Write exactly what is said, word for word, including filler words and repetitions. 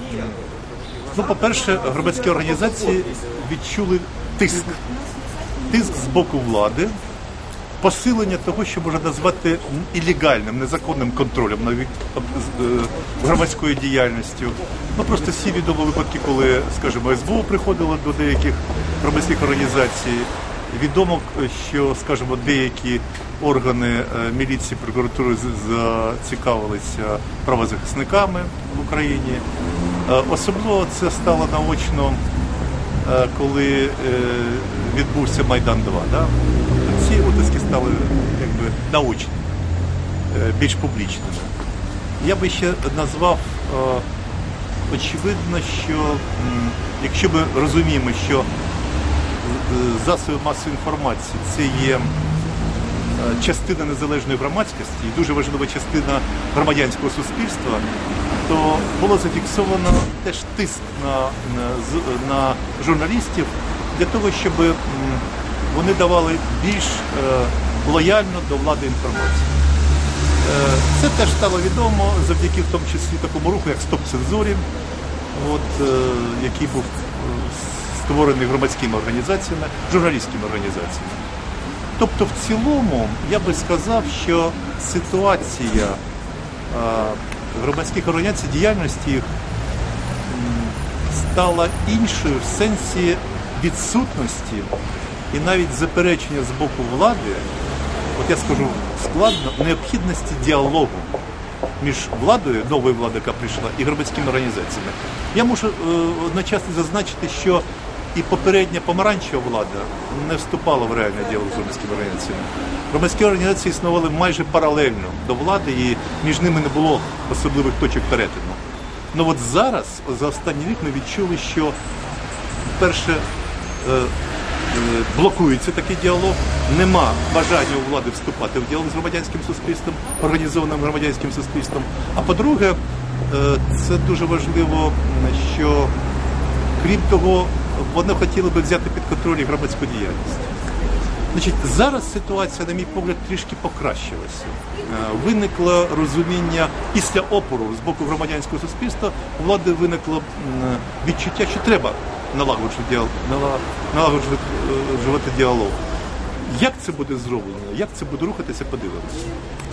Ну, по-перше, громадські організації відчули тиск. Тиск з боку влади, посилення того, що можна назвати ілегальним, незаконним контролем над громадською діяльністю. Ну, просто всі відомі випадки, коли, скажімо, ес бе о приходило до деяких громадських організацій. Відомо, що, скажімо, деякі органи міліції, прокуратури зацікавилися правозахисниками в Україні. Особливо це стало наочно, коли відбувся Майдан два. Да? Ці утиски стали якби наочними, більш публічними. Я би ще назвав, очевидно, що якщо ми розуміємо, що засоби масової інформації – це є частина незалежної громадськості і дуже важлива частина громадянського суспільства, то було зафіксовано теж тиск на, на, на журналістів для того, щоб вони давали більш лояльно до влади інформацію. Це теж стало відомо завдяки в тому числі такому руху, як «Стоп цензурі», от, який був створений громадськими організаціями, журналістськими організаціями. Тобто, в цілому, я би сказав, що ситуація а, громадських організацій, діяльності їх стала іншою в сенсі відсутності і навіть заперечення з боку влади, от я скажу складно, необхідності діалогу між владою, новою владою, яка прийшла, і громадськими організаціями. Я можу е, одночасно зазначити, що і попередня помаранчева влада не вступала в реальний діалог з громадськими організаціями. Громадські організації існували майже паралельно до влади, і між ними не було особливих точок перетину. Ну от зараз, за останній рік, ми відчули, що, перше, блокується такий діалог, нема бажання у влади вступати в діалог з громадянським суспільством, організованим громадянським суспільством. А по-друге, це дуже важливо, що, крім того, вони хотіли би взяти під контроль громадську діяльність. Значить, зараз ситуація, на мій погляд, трішки покращилася. Виникло розуміння після опору з боку громадянського суспільства, у влади виникло відчуття, що треба налагоджувати, налагоджувати діалог. Як це буде зроблено, як це буде рухатися, подивимося.